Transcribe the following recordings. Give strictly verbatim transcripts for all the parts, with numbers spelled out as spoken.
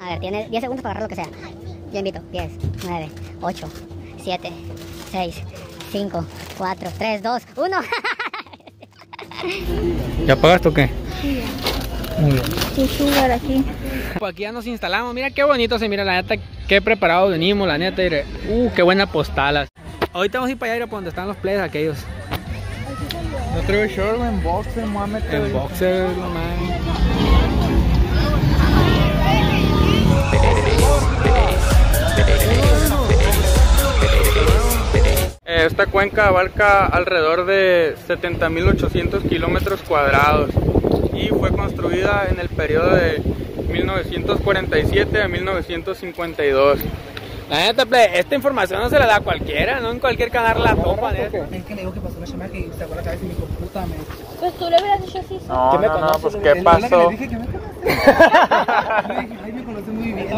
A ver, tienes diez segundos para agarrar lo que sea. Yo invito. diez, nueve, ocho, siete, seis, cinco, cuatro, tres, dos, uno. ¿Ya pagaste o qué? Sí, muy bien. sí, sugar aquí. Pues aquí ya nos instalamos. Mira qué bonito se mira, la neta. Qué preparados venimos, la neta. Mire. Uh, qué buena postala. Ahorita vamos a ir para allá, por donde están los players aquellos. No traigo short, en boxer, me voy a meter. En boxer, no mames. Esta cuenca abarca alrededor de setenta mil ochocientos kilómetros cuadrados y fue construida en el periodo de mil novecientos cuarenta y siete a mil novecientos cincuenta y dos. La neta, play, esta información no se la da a cualquiera, no en cualquier canal la topa. Es que le digo que pasó una chamaca y se acuerda que a veces me dijo, puta, me... Pues tú le hubieras dicho así. No, ¿Qué me no, no, conoces? pues Le- ¿qué le- pasó? Le dije que me conoce. Le dije, ay, me conoce muy bien.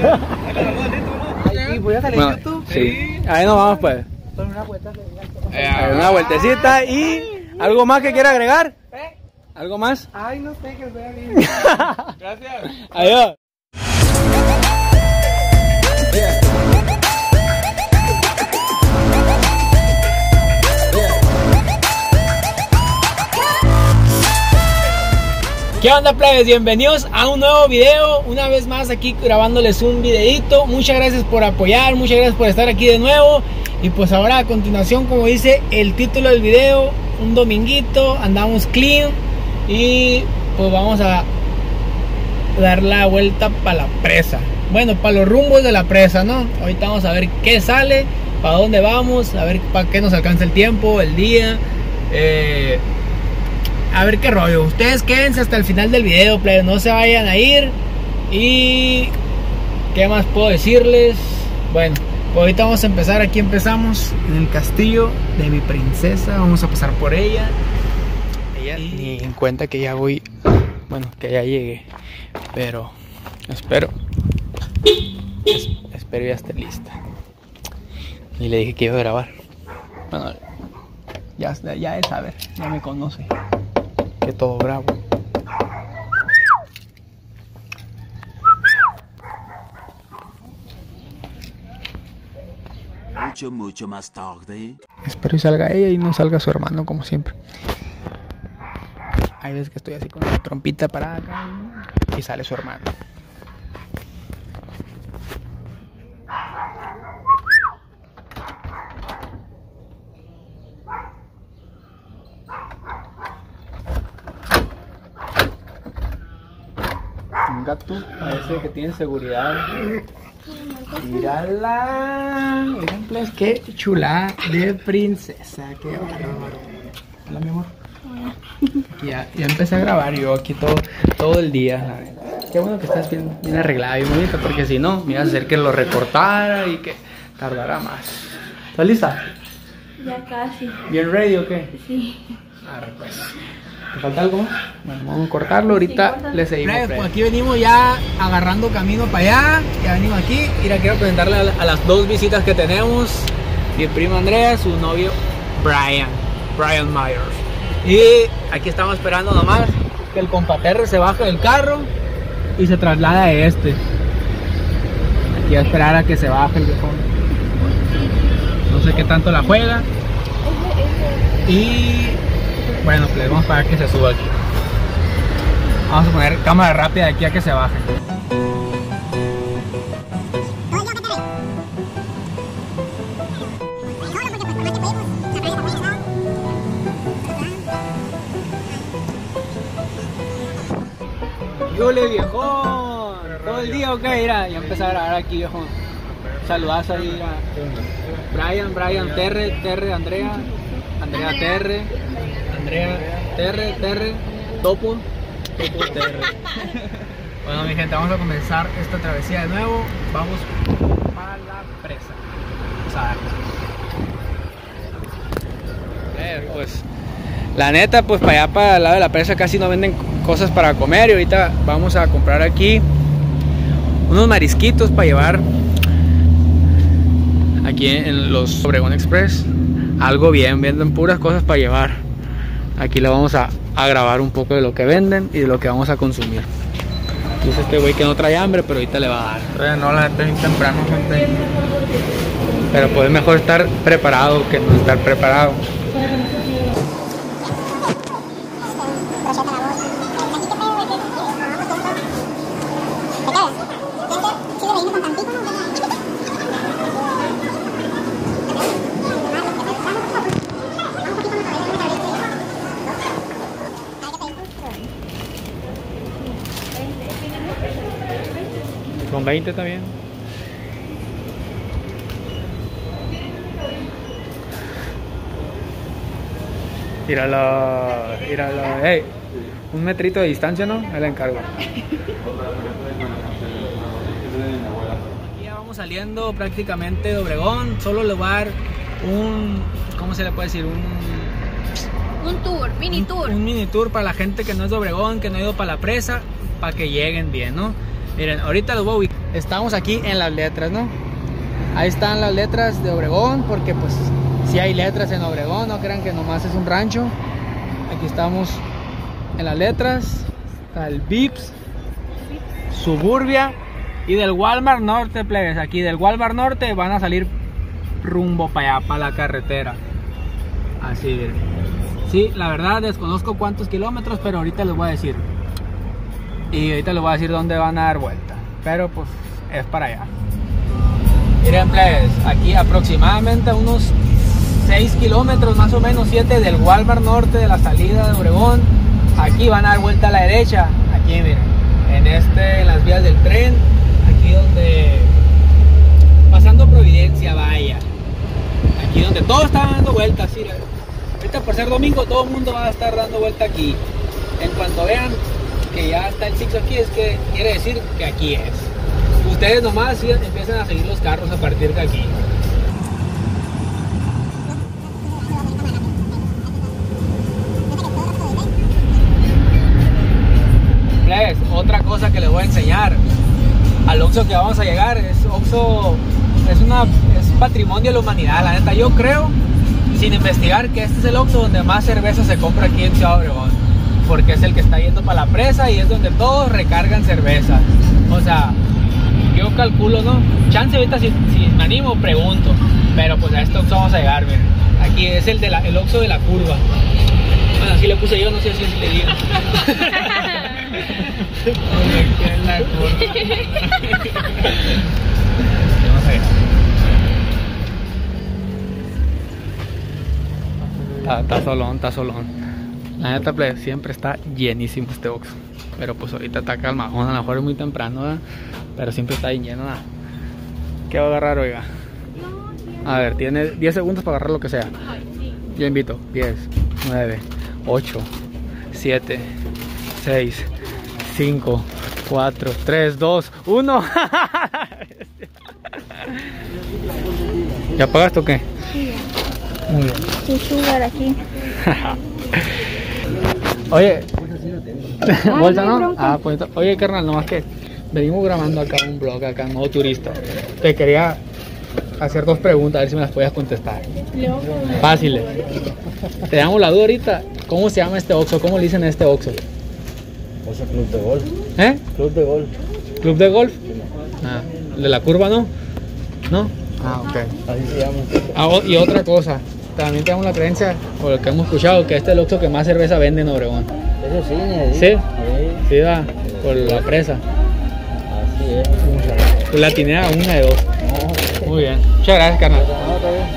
Y voy a salir en Bueno, YouTube. sí. Ahí nos vamos pues. Con una vuelta. Eh, una vueltecita y... ¿Algo más que quiera agregar? ¿Algo más? Ay, no sé, que vea bien. Gracias. Adiós. ¿Qué onda, plebes? Bienvenidos a un nuevo video. Una vez más aquí grabándoles un videito. Muchas gracias por apoyar, muchas gracias por estar aquí de nuevo. Y pues ahora a continuación, como dice el título del video, un dominguito, andamos clean y pues vamos a dar la vuelta para la presa. Bueno, para los rumbos de la presa, ¿no? Ahorita vamos a ver qué sale, para dónde vamos, a ver para qué nos alcanza el tiempo, el día. Eh... A ver qué rollo. Ustedes quédense hasta el final del video, play. No se vayan a ir. Y... ¿qué más puedo decirles? Bueno, pues ahorita vamos a empezar. Aquí empezamos en el castillo de mi princesa. Vamos a pasar por ella. Ella y... ni en cuenta que ya voy... Bueno, que ya llegué. Pero... espero... Es, espero ya esté lista. Y le dije que iba a grabar. Bueno, ya, ya es saber. Ya me conoce. Que todo bravo. Mucho, mucho más tarde. Espero y salga ella y no salga su hermano como siempre. Hay veces que estoy así con la trompita parada acá y sale su hermano. Un gato parece que tiene seguridad. Mírala. Miren, pues, qué chula de princesa. Qué bárbaro. Hola, mi amor. Aquí ya, ya empecé a grabar yo aquí todo, todo el día. La verdad. Qué bueno que estás bien, bien arreglada y bonita, porque si no, me iba a hacer que lo recortara y que tardara más. ¿Estás lista? Ya casi. ¿Bien ready o qué? Sí. Arre, pues. ¿Te falta algo más? Bueno, vamos a cortarlo. Ahorita sí, le seguimos. Pues aquí venimos ya agarrando camino para allá. Ya venimos aquí. Mira, quiero presentarle a, a las dos visitas que tenemos. Mi primo Andrea, su novio Brian. Brian Myers. Y aquí estamos esperando nomás que el compaterre se baje del carro y se traslada a este. Aquí a esperar a que se baje el viejo. No sé qué tanto la juega. Y... bueno, pues vamos para que se suba aquí. Vamos a poner cámara rápida de aquí a que se baje. ¡Yole, viejón! ¿Todo el día o qué? Mira, ya empecé a grabar aquí, viejón. Saludas ahí a Brian, Brian, Terre, Terre, Andrea, Andrea, Terre, Andrea, Terre, Terre, Topo, Topo, Terre. Bueno, mi gente, vamos a comenzar esta travesía de nuevo. Vamos para la presa. Vamos a ver. Pues, la neta, pues para allá, para el lado de la presa, casi no venden cosas para comer. Y ahorita vamos a comprar aquí unos marisquitos para llevar aquí en los Obregón Express. Algo bien, venden puras cosas para llevar. Aquí le vamos a, a grabar un poco de lo que venden y de lo que vamos a consumir. Dice este güey que no trae hambre, pero ahorita le va a dar. Todavía no, la neta es bien temprano, gente. Pero pues es mejor estar preparado que no estar preparado. Con veinte también. Míralo, míralo. Hey, un metrito de distancia, ¿no? Me la encargo. Aquí ya vamos saliendo prácticamente de Obregón. Solo le voy a dar un... ¿Cómo se le puede decir? Un... Un tour, mini tour. Un, un mini tour para la gente que no es de Obregón, que no ha ido para la presa, para que lleguen bien, ¿no? Miren, ahorita los voy a ubicar. Estamos aquí en las letras, ¿no? Ahí están las letras de Obregón, porque pues si hay letras en Obregón, no crean que nomás es un rancho. Aquí estamos en las letras. Está el Vips, Suburbia y del Walmart Norte, plebes. Aquí del Walmart Norte van a salir rumbo para allá, para la carretera. Así, miren. Sí, la verdad desconozco cuántos kilómetros, pero ahorita les voy a decir. Y ahorita les voy a decir dónde van a dar vuelta. Pero pues es para allá. Miren, plebes, aquí aproximadamente unos seis kilómetros, más o menos siete del Walmart Norte, de la salida de Obregón. Aquí van a dar vuelta a la derecha. Aquí miren, en este, en las vías del tren. Aquí donde, pasando Providencia, vaya. Aquí donde todo está dando vueltas. ¿Sí? Ahorita por ser domingo todo el mundo va a estar dando vuelta aquí. En cuanto vean que ya está el Six aquí, es que quiere decir que aquí es. Ustedes nomás sí, empiezan a seguir los carros a partir de aquí. Les, otra cosa que les voy a enseñar. Al Oxxo que vamos a llegar es Oxxo, es una es patrimonio de la humanidad, la neta. Yo creo, sin investigar, que este es el Oxxo donde más cerveza se compra aquí en Ciudad Obregón, porque es el que está yendo para la presa y es donde todos recargan cerveza. O sea, yo calculo, ¿no? Chance ahorita si, si me animo, pregunto. Pero pues a este Oxxo vamos a llegar, miren. Aquí es el, de la, el Oxxo de la curva. Bueno, así le puse yo, no sé si así le digo. Aquí en la curva. Vamos a ver. Está, está solón, está solón. La neta, plebe, siempre está llenísimo este Oxxo. Pero pues ahorita está calmado, a lo mejor es muy temprano, ¿verdad? Pero siempre está bien lleno, ¿verdad? ¿Qué va a agarrar, oiga? A ver, tiene diez segundos para agarrar lo que sea. Yo invito. diez, nueve, ocho, siete, seis, cinco, cuatro, tres, dos, uno. ¿Ya pagaste o qué? Sí. Muy bien. Sí, sugar aquí. Oye, Ah, bolsa, no hay ¿no? bronca. Ah, pues, oye, carnal, nomás que venimos grabando acá un blog, acá, modo turista. Te quería hacer dos preguntas, a ver si me las podías contestar. Fáciles. Te damos la duda ahorita. ¿Cómo se llama este Oxxo? ¿Cómo le dicen a este Oxxo? Oxxo Club de Golf. ¿Eh? Club de Golf. ¿Club de golf? Ah, ¿de la curva no? ¿No? Ah, ok. Así se llama. Ah, o- y otra cosa. También tenemos la creencia, o lo que hemos escuchado, que este es el Oxxo que más cerveza vende en Obregón. Eso sí, ni ¿Sí? Sí. Sí, va, por la presa. Así es. Pues la tiene a una de dos. No, Muy bien. Muchas gracias, carnal. no, está bien.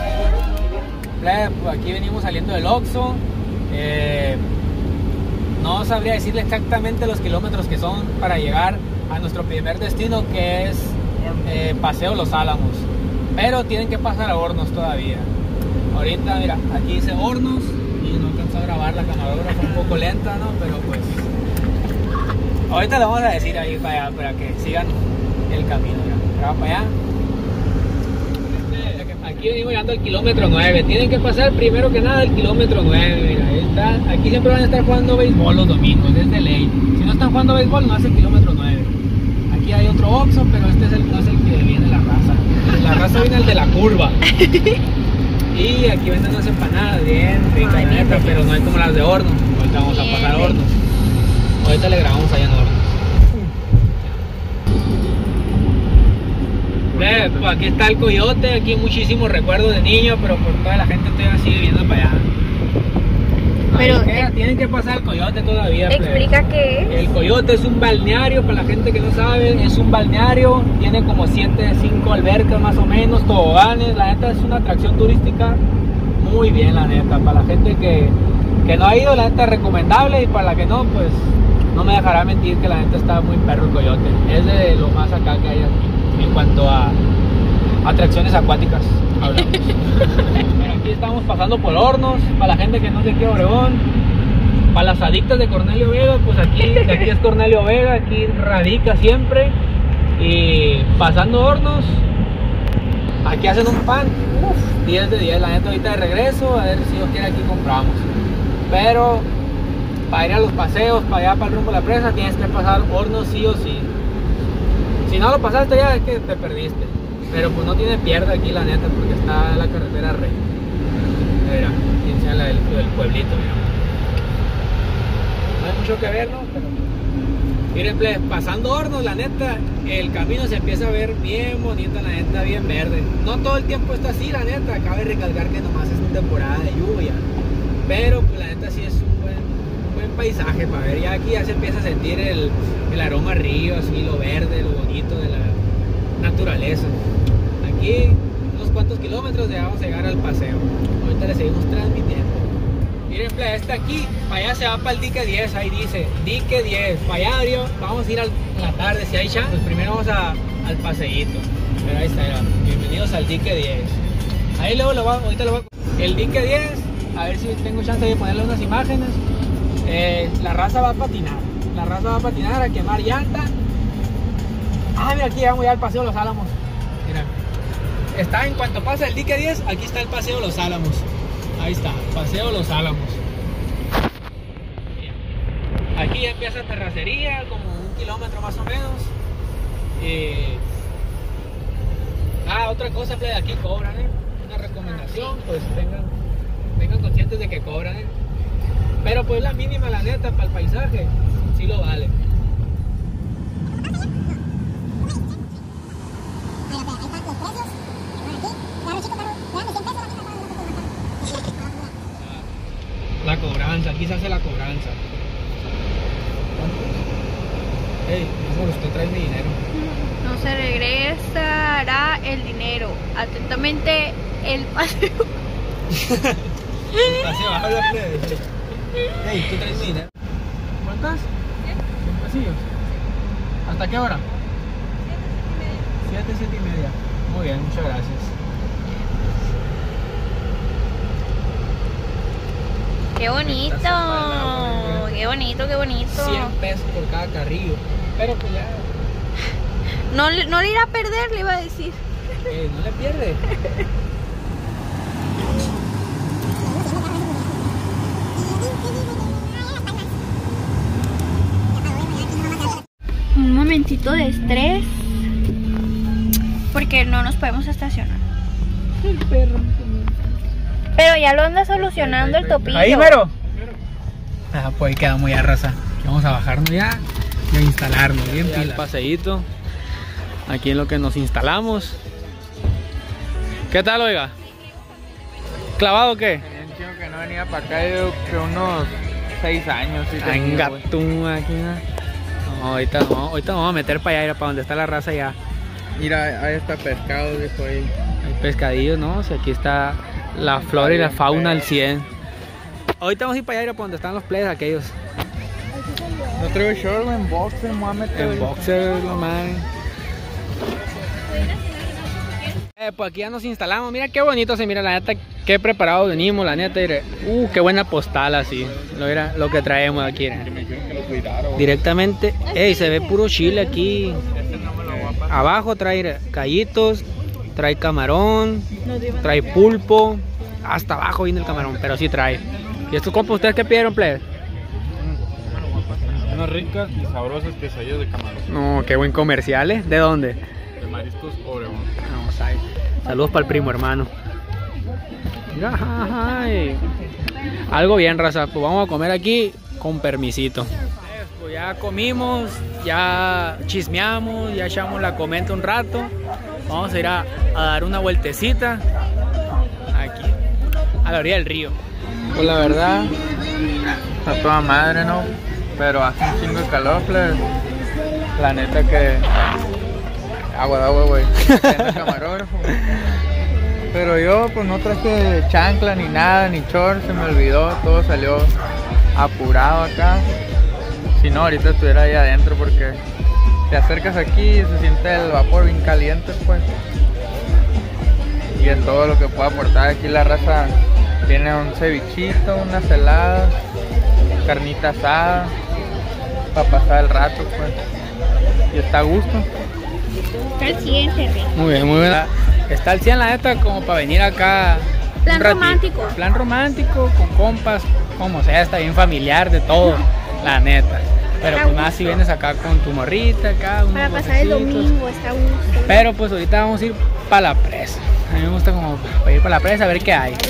Pues aquí venimos saliendo del Oxxo. Eh, no sabría decirle exactamente los kilómetros que son para llegar a nuestro primer destino, que es eh, Paseo Los Álamos. Pero tienen que pasar a Hornos todavía. Ahorita, mira, aquí dice Hornos y no alcanzó a grabar la camarógrafa, un poco lenta, ¿no? Pero pues ahorita le vamos a decir ahí para allá, para que sigan el camino. Mira, graba para allá. Aquí venimos llegando al kilómetro nueve. Tienen que pasar primero que nada el kilómetro nueve. Mira, ahí está. Aquí siempre van a estar jugando béisbol los domingos, es de ley. Si no están jugando béisbol, no es el kilómetro nueve. Aquí hay otro Oxxo, pero este es el, no es el que viene la raza. La raza viene el de la curva. Y aquí venden unas empanadas bien ricas, Ay, neta, bien pero no hay como las de horno. Ahorita vamos a Bien pasar rico. hornos. Ahorita le grabamos allá en horno. Eh, pues aquí está el coyote, aquí muchísimos recuerdos de niño, pero por toda la gente todavía sigue viendo para allá. Pero, Ahí queda, eh, tienen que pasar el coyote todavía. Explica qué es. El coyote es un balneario, para la gente que no sabe, es un balneario, tiene como siete, cinco albercas más o menos, toboganes, la neta es una atracción turística muy bien, la neta, para la gente que, que no ha ido, la neta es recomendable, y para la que no, pues no me dejará mentir que la neta está muy perro el coyote, es de lo más acá que hay aquí, en cuanto a atracciones acuáticas hablamos. Pero aquí estamos pasando por Hornos, para la gente que no se quiere Obregón. Para las adictas de Cornelio Vega, pues aquí, aquí es Cornelio Vega, aquí radica siempre. Y pasando Hornos, aquí hacen un pan, uff, diez de diez, la neta ahorita de regreso, a ver si Dios quiere aquí compramos. Pero para ir a los paseos, para allá para el rumbo de la presa, tienes que pasar Hornos sí o sí. Si no lo pasaste ya es que te perdiste. Pero pues no tiene pierde aquí la neta, porque está la carretera recta. Mira, aquí sea la del, del pueblito, mira. No hay mucho que ver, ¿no? Pero miren, pues, pasando Hornos, la neta, el camino se empieza a ver bien bonito, la neta, bien verde. No todo el tiempo está así, la neta, cabe recalcar que nomás es en temporada de lluvia. Pero pues la neta sí es un buen, un buen paisaje para ver. Ya aquí ya se empieza a sentir el, el aroma río, así, lo verde, lo bonito de la naturaleza. Aquí, unos cuantos kilómetros, ya vamos a llegar al paseo. Ahorita le seguimos transmitiendo. Miren, playa, este aquí, para allá se va para el dique diez, ahí dice, dique diez, para allá abrió, vamos a ir al, a la tarde, si hay chance, pues primero vamos a, al paseíto, pero ahí está, ya. Bienvenidos al dique diez, ahí luego lo va, ahorita lo va, el dique diez, a ver si tengo chance de ponerle unas imágenes, eh, la raza va a patinar, la raza va a patinar, a quemar llanta, ah, mira, aquí vamos ya al paseo Los Álamos, mira, está en cuanto pasa el dique diez, aquí está el paseo Los Álamos. Ahí está, paseo Los Álamos. Aquí ya empieza terracería, como un kilómetro más o menos. Eh... Ah, otra cosa, playa, aquí cobran, ¿eh? Una recomendación, pues tengan, tengan conscientes de que cobran, ¿eh? Pero pues la mínima, la neta, para el paisaje, sí lo vale. La cobranza, aquí se hace la cobranza. Ey, por usted trae mi dinero. No se regresará el dinero. Atentamente, el paseo. Así va a hablar de... Ey, tú traes mi dinero. ¿Cuántas? ¿Cien pasillos? ¿Hasta qué hora? Siete, siete y media. Muy bien, muchas gracias. Qué bonito, qué bonito, qué bonito. cien pesos por cada carrillo. Pero pues ya. No, no le irá a perder, le iba a decir. Eh, no le pierde. Un momentito de estrés. Porque no nos podemos estacionar. El perro. Pero ya lo anda solucionando el topillo. Ahí, mero. Ah, pues ahí queda muy a raza. Vamos a bajarnos ya y a instalarnos. Bien pila. El paseíto. Aquí en lo que nos instalamos. ¿Qué tal, oiga? ¿Clavado o qué? Tenía un chico que no venía para acá, yo creo unos seis años. Sí, Venga tú aquí, ¿no? No, ahorita no, ahorita nos vamos a meter para allá, para donde está la raza ya. Mira, ahí está pescado, dijo ahí. Hay pescadillos, ¿no? O sea, aquí está la flora y la fauna al cien. Ahorita vamos a ir para allá, para donde están los players aquellos. No traigo short, en boxer, me voy a meter. En boxer, lo man. Eh, pues aquí ya nos instalamos. Mira qué bonito se mira, la neta, qué preparados venimos, la neta. Uh, qué buena postal así. Lo, era, lo que traemos aquí. Directamente. Ey, se ve puro chile aquí. Abajo trae callitos, trae camarón, trae pulpo. Hasta abajo viene el camarón, pero sí trae. ¿Y estos compas ustedes qué pidieron, plebe? Unas ricas y sabrosas quesadillas de camarón. No, qué buen comercial, ¿eh? ¿De dónde? De Mariscos Obregón. Vamos ahí. Saludos para el primo hermano. Mira, ay. Algo bien, raza. Pues vamos a comer aquí con permisito. Pues ya ya comimos, ya chismeamos, ya echamos la comenta un rato. Vamos a ir a, a dar una vueltecita aquí, a la orilla del río. Pues la verdad, está toda madre, ¿no? Pero hace un chingo de calor, pues. La neta que... Agua de agua, güey. Camarógrafo. Pero yo pues no traje chancla ni nada, ni short, se me olvidó, todo salió apurado acá. Si no, ahorita estuviera ahí adentro porque te acercas aquí y se siente el vapor bien caliente, pues. Y es todo lo que puede aportar aquí la raza. Tiene un cevichito, unas heladas, carnita asada, para pasar el rato, pues. Y está a gusto. Está al cien, Terry. Muy bien, muy bien. Está al cien la neta como para venir acá. Plan un ratito. romántico. Plan romántico, con compas, como sea, está bien familiar de todo, la neta. Pero pues más si vienes acá con tu morrita, acá. Para pasar el domingo, está a gusto. Pero pues ahorita vamos a ir para la presa. A mí me gusta como para ir para la presa a ver qué hay.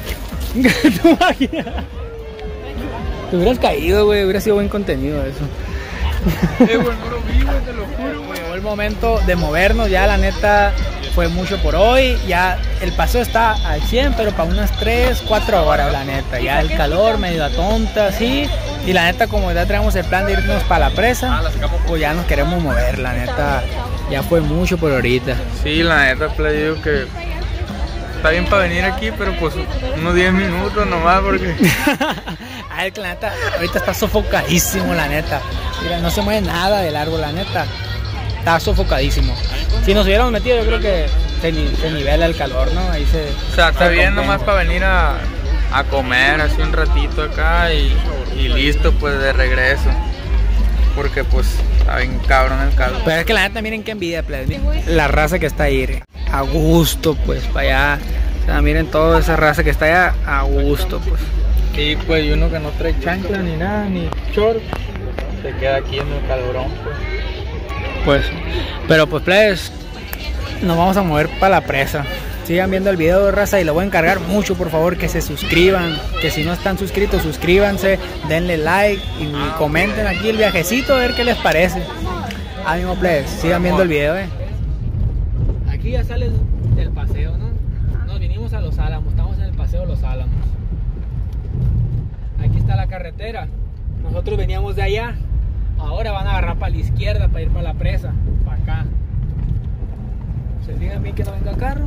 Te hubieras caído, güey, hubiera sido buen contenido eso. Eh, güey, no lo vi, güey, te lo juro, güey. Llegó el momento de movernos, ya la neta fue mucho por hoy. Ya el paseo está al cien, pero para unas tres, cuatro horas, la neta. Ya el calor medio a tonta, sí. Y la neta, como ya traemos el plan de irnos para la presa, pues ya nos queremos mover, la neta. Ya fue mucho por ahorita. Sí, la neta, pues digo que está bien para venir aquí, pero pues unos diez minutos nomás porque... Ay, la neta, ahorita está sofocadísimo, la neta. Mira, no se mueve nada del árbol, la neta. Está sofocadísimo. Si nos hubiéramos metido, yo creo que se, ni, se nivela el calor, ¿no? Ahí se... O sea, está se bien compensa. nomás para venir a, a comer así un ratito acá y, y listo, pues de regreso. Porque pues está bien cabrón el calor. Pero es que la neta, miren qué envidia, plebe. La raza que está ahí, a gusto, pues, para allá. O sea, miren toda esa raza que está allá, a gusto, pues. Y pues y uno que no trae chancla ni nada, ni short, se queda aquí en el calorón, pues. Pues, pero pues, plebes, nos vamos a mover para la presa. Sigan viendo el video de raza y lo voy a encargar mucho, por favor, que se suscriban. Que si no están suscritos, suscríbanse, denle like y comenten aquí el viajecito a ver qué les parece. Ánimo, plebes, sigan viendo el video, eh. Aquí ya sales del paseo, ¿no? Nos vinimos a Los Álamos, estamos en el paseo de Los Álamos. Aquí está la carretera. Nosotros veníamos de allá. Ahora van a agarrar para la izquierda para ir para la presa, para acá. Se fijan bien que no venga carro.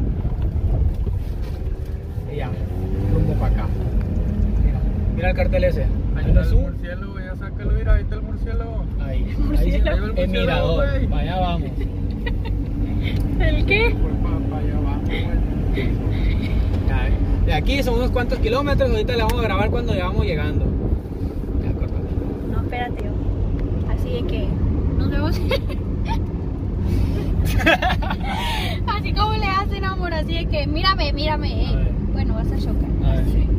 Y ya, rumbo para acá. Mira, mira el cartel ese. Ahí está el murciélago, ya sácalo, mira, ahí está el murciélago. Ahí, ahí está el, el mirador. Güey. Para allá vamos. ¿El qué? Para allá vamos, güey. De aquí son unos cuantos kilómetros. Ahorita le vamos a grabar cuando ya vamos llegando. Ya, córtale. No, espérate. Así de que nos vemos. Así como le hacen, amor. Así de que mírame, mírame. A ver. Bueno, vas a chocar. A ver. Sí.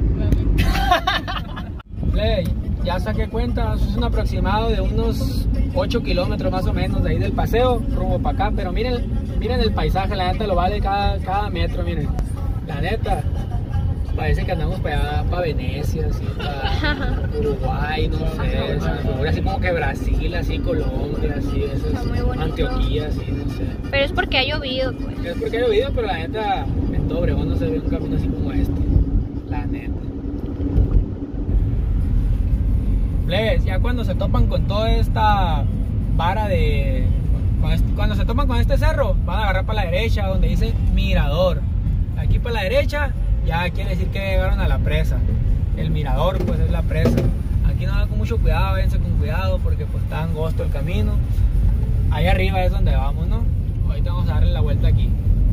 Play, ya saqué cuenta, es un aproximado de unos ocho kilómetros más o menos de ahí del paseo, rumbo para acá, pero miren, miren el paisaje, la neta lo vale cada, cada metro, miren, la neta, parece que andamos para allá, para Venecia, así, para Uruguay, no sé, se me figura así como que Brasil, así, Colombia, así, eso Está muy es, bonito. Antioquía, así, no sé. Pero es porque ha llovido, pues. Es porque ha llovido, pero la neta, en todo Obregón no se ve un camino así como este, la neta. Plebes, ya cuando se topan con toda esta vara de... Cuando se topan con este cerro, van a agarrar para la derecha, donde dice mirador. Aquí para la derecha, ya quiere decir que llegaron a la presa. El mirador, pues, es la presa. Aquí no van con mucho cuidado, váyanse con cuidado, porque pues está angosto el camino. Ahí arriba es donde vamos, ¿no? Ahorita vamos a darle la vuelta aquí.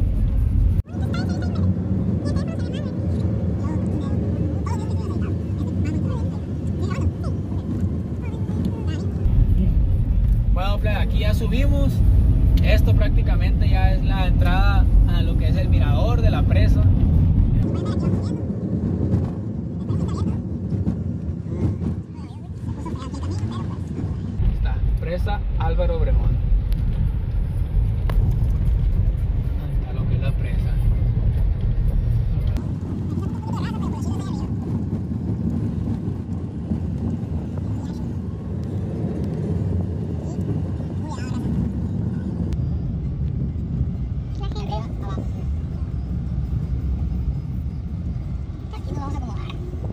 Bueno, plebe, aquí ya subimos. Esto prácticamente ya es la entrada a lo que es el mirador de la presa. Está, presa Álvaro Obregón. Ahí está lo que es la presa. Aquí nos vamos a acomodar.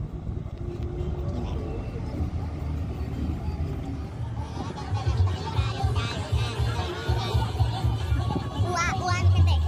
Ua, ua, mi gente.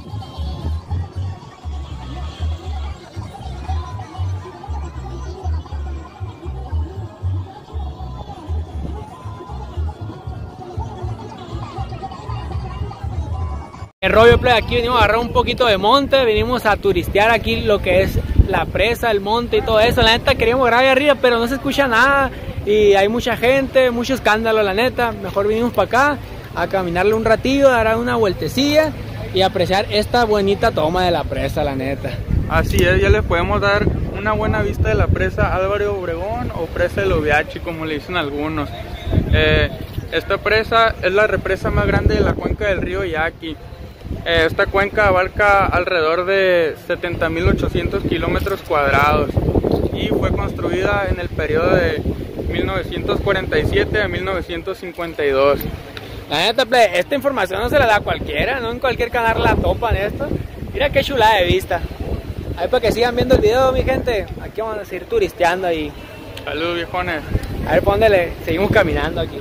El rollo play, aquí venimos a agarrar un poquito de monte, venimos a turistear aquí lo que es la presa, el monte y todo eso. La neta queríamos grabar ahí arriba, pero no se escucha nada y hay mucha gente, mucho escándalo, la neta. Mejor vinimos para acá a caminarle un ratillo, a dar una vueltecilla y apreciar esta bonita toma de la presa, la neta. Así es, ya les podemos dar una buena vista de la presa Álvaro Obregón o presa del Oviachi, como le dicen algunos. Eh, esta presa es la represa más grande de la cuenca del río Yaqui. Esta cuenca abarca alrededor de setenta mil ochocientos kilómetros cuadrados y fue construida en el periodo de mil novecientos cuarenta y siete a mil novecientos cincuenta y dos. La neta, play, esta información no se la da a cualquiera, no en cualquier canal la topan esto. Mira qué chulada de vista. Ahí para que sigan viendo el video, mi gente. Aquí vamos a seguir turisteando ahí. Salud, viejones. A ver, póndele, seguimos caminando aquí.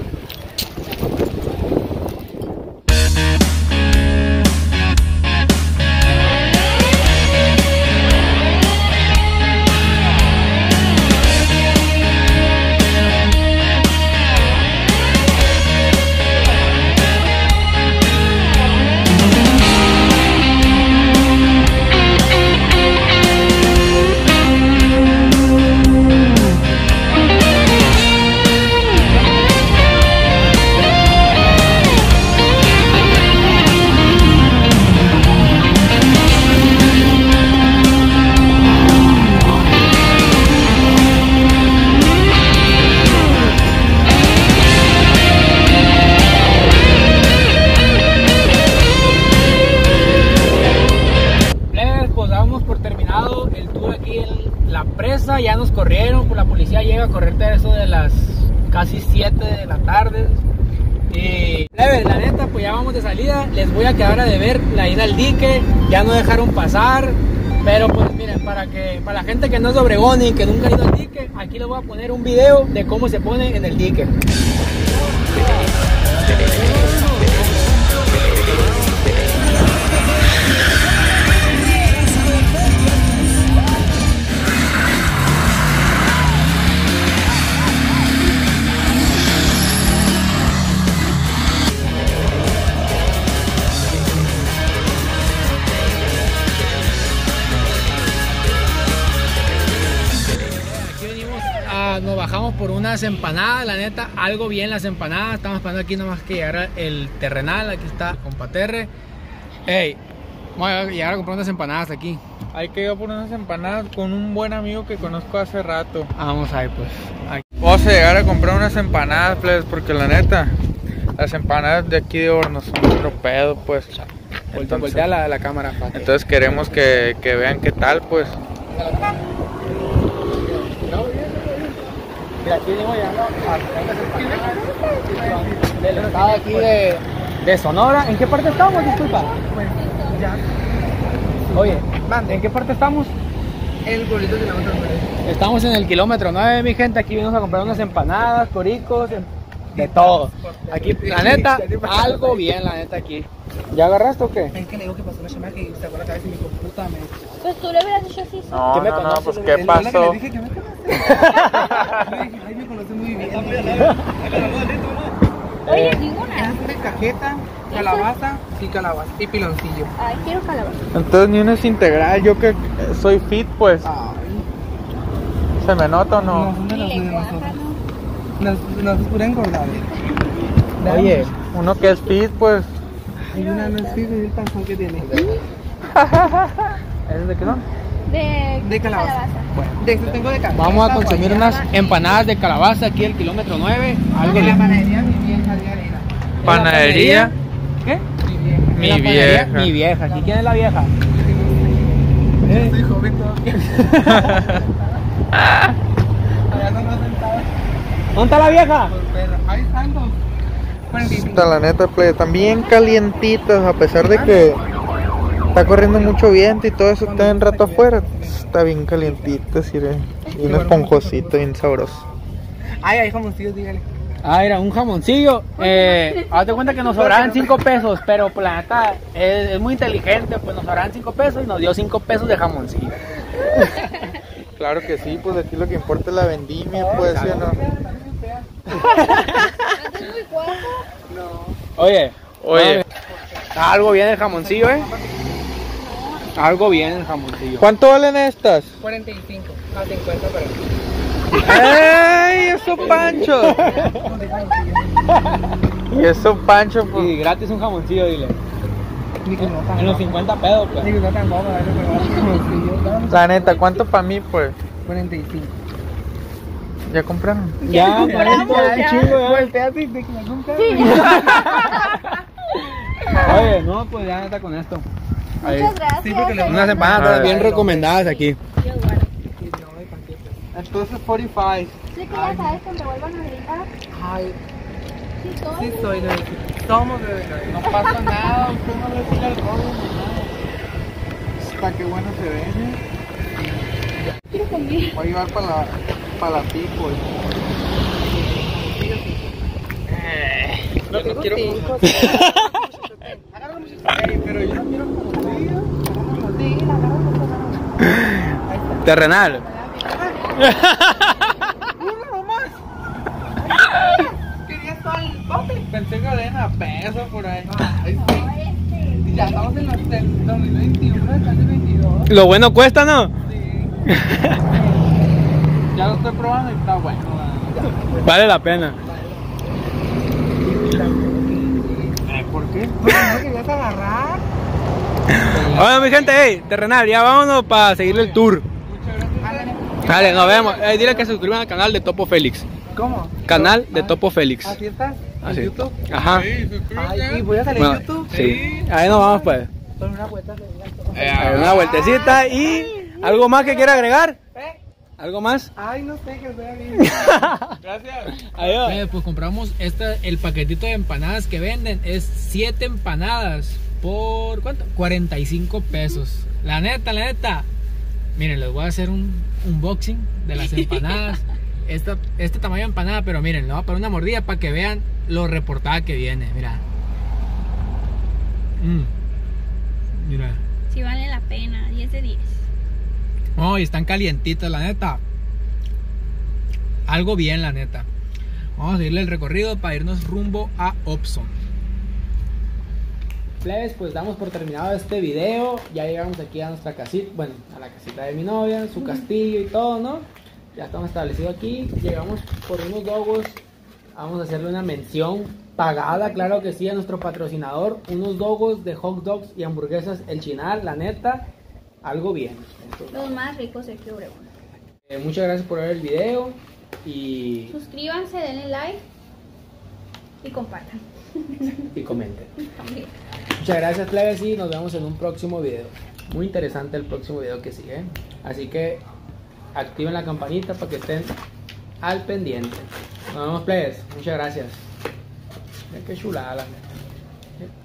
Ya nos corrieron, pues la policía llega a correrte a eso de las casi siete de la tarde. Y plebe, la neta, pues ya vamos de salida. Les voy a quedar a deber la ida al dique. Ya no dejaron pasar. Pero pues miren, para que para la gente que no es de Obregón y que nunca ha ido al dique, aquí les voy a poner un video de cómo se pone en el dique. Nos bajamos por unas empanadas, la neta, algo bien las empanadas. Estamos esperando aquí nomás que llegara el terrenal. Aquí está compa Terre. Ey, vamos a llegar a comprar unas empanadas aquí. Hay que ir a por unas empanadas con un buen amigo que conozco hace rato. Vamos ahí pues. Aquí. Vamos a llegar a comprar unas empanadas, pues, porque la neta, las empanadas de aquí de Horno son otro pedo, pues. Entonces, voltea la, la cámara. Pate. Entonces queremos que, que vean qué tal, pues. Mira, aquí venimos llegando a del estado aquí de, de Sonora. ¿En qué parte estamos? Disculpa. Oye, ¿en qué parte estamos? El pueblito de la otra parte. Estamos en el kilómetro nueve, mi gente. Aquí venimos a comprar unas empanadas, coricos, de todo. Aquí, la neta, algo bien, la neta, aquí. ¿Ya agarraste o qué? Es que le digo que pasó una chamaca y sacó la cabeza y me dijo, puta, me... Pues tú le hubieras dicho así. ¿Sí? No, ¿Qué me no, no, conoces? pues Es qué la que pasó. le dije que me conoce. Le dije, ay, me conoce muy bien. Oye, Es ninguna. de cajeta, calabaza y calabaza y piloncillo. Ay, quiero calabaza. Entonces ni uno es integral, yo que soy fit, pues. Ay, ¿Se me nota o no, no? son de Y los de lenguaja, nosotros. ¿no? Nos, nos es pura engordada. Oye, uno que es fit, pues. Hay una no es fijo y el panzón que tiene. ¿Es de qué son? De, De calabaza. Bueno, de eso tengo de calabaza. Vamos a consumir guayaba, unas empanadas de calabaza aquí el kilómetro nueve. Algo En la bien. panadería mi vieja de arena. Panadería, ¿Qué? Mi vieja. mi En la panadería, vieja. Mi vieja. ¿Y quién es la vieja? Yo soy joven todavía. Allá no nos sentaba ¿Dónde está la vieja? por perro. Ahí están dos. cuarenta y cinco. Está la neta, play, están bien calientitas, a pesar de que está corriendo mucho viento y todo eso está en rato afuera. Está bien calientito, así, y un esponjosito, bien sabroso. Ay, hay jamoncillos, dígale. Ah, era un jamoncillo. Eh, hazte cuenta que nos sobraban cinco pesos, pero pues, la neta es, es muy inteligente, pues nos sobraban cinco pesos y nos dio cinco pesos de jamoncillo. Claro que sí, pues aquí lo que importa es la vendimia, pues, ¿sí o no? Oye, Oye, algo bien el jamoncillo, eh. Algo bien el jamoncillo. ¿cuánto valen estas? cuarenta y cinco, a cincuenta para mí. ¡Ey! ¡Eso Pancho! Y eso Pancho, pues. Y gratis un jamoncillo, dile. Ni que no tan En los cincuenta pesos, pues. Ni que no tan guapo, dale, pero jamoncillos. La neta, ¿cuánto para mí, pues? cuarenta y cinco. ¿Ya compraron? Ya, para esto es chingo, ya. Volteate y te quedas nunca. Oye, no, pues ya está con esto. Ahí. Muchas gracias. Sí, porque le van a- Unas empanadas Ay, bien no. recomendadas aquí. Entonces, cuarenta y cinco. Sí, que ya sabes que me vuelvan a gritar. Ay, Sí, soy. sí soy de somos de No pasa nada, usted no le tira el rollo ni nada. Está que bueno se ve, ¿eh? Quiero comer. Voy a llevar para la, para la pico. No, no quiero. Ey, pero yo no quiero contigo. Terrenal. Querías todo el bote. Pensé que arena pesa por ahí. Ay, sí. Ya estamos en los del dos mil veintiuno, casi veintidós. Lo bueno cuesta, ¿no? Sí. Ya lo estoy probando y está bueno. Vale la pena. ¿Por qué? ¿No querías agarrar? Bueno, mi gente, hey, terrenal, ya vámonos para seguirle el tour. Dale, nos vemos. Eh, dile que se suscriban al canal de Topo Félix. ¿Cómo? Canal de Topo Félix. ¿Así estás? ¿En Así. YouTube? Ajá. Ay, sí, voy a salir en Bueno, YouTube. sí. Ahí nos vamos pues. Con una vuelta. Eh, Una vueltecita y algo más que quiera agregar. ¿Eh? ¿Algo más? Ay, no sé, que sea bien. Gracias. Adiós. Eh, pues compramos esta, el paquetito de empanadas que venden. Es siete empanadas por ¿cuánto? cuarenta y cinco pesos. La neta, la neta. Miren, les voy a hacer un unboxing de las empanadas. Esta, este tamaño de empanada, pero miren, le voy a poner una mordida para que vean lo reportada que viene. Mira. Mm. Mira. Sí, vale la pena. diez de diez. Oh, y están calientitas, la neta. Algo bien, la neta. Vamos a seguirle el recorrido para irnos rumbo a Opson. Plebes, pues damos por terminado este video. Ya llegamos aquí a nuestra casita, bueno, a la casita de mi novia, su castillo y todo, ¿no? Ya estamos establecidos aquí. Llegamos por unos dogos. Vamos a hacerle una mención pagada, claro que sí, a nuestro patrocinador. Unos dogos de hot dogs y hamburguesas El Chinal, la neta. Algo bien. Esto. Los más ricos de aquí Obregón. Eh, muchas gracias por ver el video y, Suscríbanse, denle like y compartan. y comenten. También. Muchas gracias, plebes, y nos vemos en un próximo video. Muy interesante el próximo video que sigue. Así que activen la campanita para que estén al pendiente. Nos vemos, plebes. Muchas gracias. Mira qué chulada la neta.